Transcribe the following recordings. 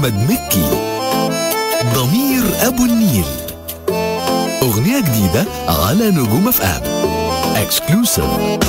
أحمد مكي. ضمير أبو النيل، أغنية جديدة على نجوم اف ام اكسكلوسيف.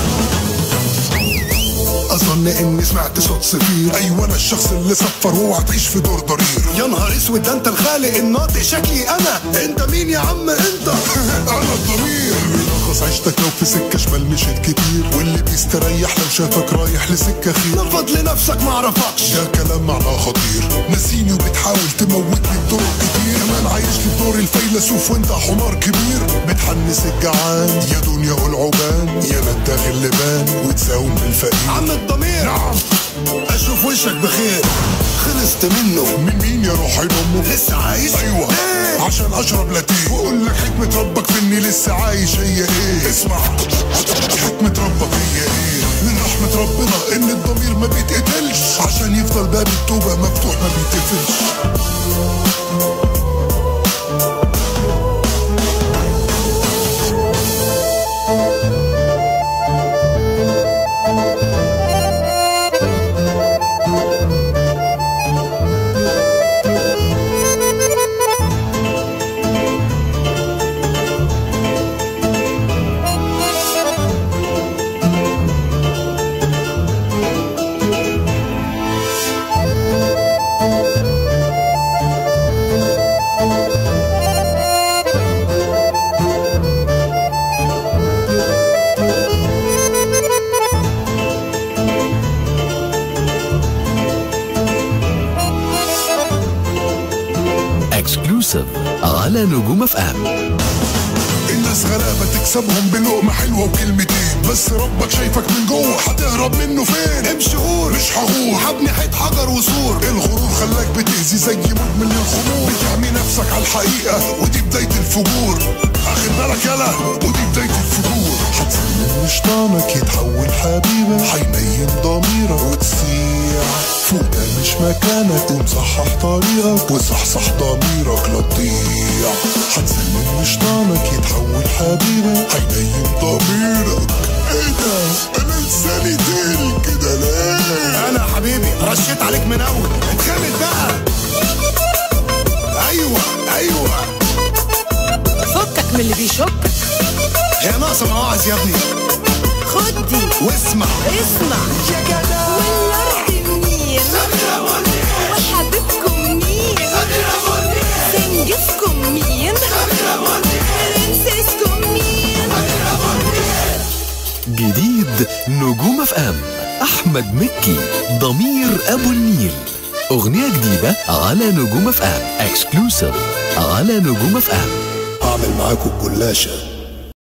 اظن اني سمعت صوت صفير، ايوه انا الشخص اللي صفر واوعى تعيش في دور ضرير. يا نهار اسود، ده انت الخالق الناطق، شكلي انا. انت مين يا عم انت؟ انا الضمير بيلخص عيشتك لو في سكه شمال مشيت كتير، واللي بيستريح لو شافك رايح لسكه خير. نفض لنفسك معرفكش، ده كلام معناه خطير. نسيني وبتحاول تموتني بطرق كتير، كمان عايش لي بدور الفيلسوف وانت حمار كبير. بتحنس الجعان يا دنيا والعبان، يا نداغ اللبان وتساوم بالفقير. عم الضمير نعم، اشوف وشك بخير. خلصت منه. من مين يا روحي امه؟ لسه عايش؟ ايوه ليه؟ عشان اشرب لاتيه واقول لك حكمه ربك في اني لسه عايش. هي ايه؟ اسمع، حكمه ربك هي ايه؟ من رحمه ربنا ان الضمير ما بيتقتلش، عشان يفضل باب التوبه مفتوح ما بيتقفلش. اكسكلوسيف على نجوم اف ام. الناس غلابة تكسبهم بلقمة حلوة وكلمتين، بس ربك شايفك من جوه، هتهرب منه فين؟ امشي غور، مش هغور، هبني حيط حجر وسور. الغرور خلاك بتأذي زي مدمن للخمور، بتعمي نفسك على الحقيقة ودي بداية الفجور. اخد بالك يلا، ودي بداية الفجور. هتسلم شيطانك يتحول حبيبك، هينيم ضميرك وتسيح فوق. ده مش مكانك، قوم صحح طريقك وصحصح ضميرك لا تضيع. هتسلم شيطانك يتحول حبيبك، هينيم ضميرك. ايه ده؟ انا لساني تقل كده ليه؟ انا يا حبيبي رشيت عليك من اول، اتخمد بقى. ايوه ايوه، فكك من اللي بيشكك. هي ناقصه مواعظ يا ابني. خد دي واسمع اسمع يا جدع. والارض مين؟ وحبيبكم مين؟ سنجسكم مين؟ برنسسكم مين؟ جديد نجوم اف ام احمد مكي. ضمير ابو النيل، اغنية جديدة على نجوم اف ام اكسكلوسيف على نجوم اف ام. هعمل معاكم الجلاشة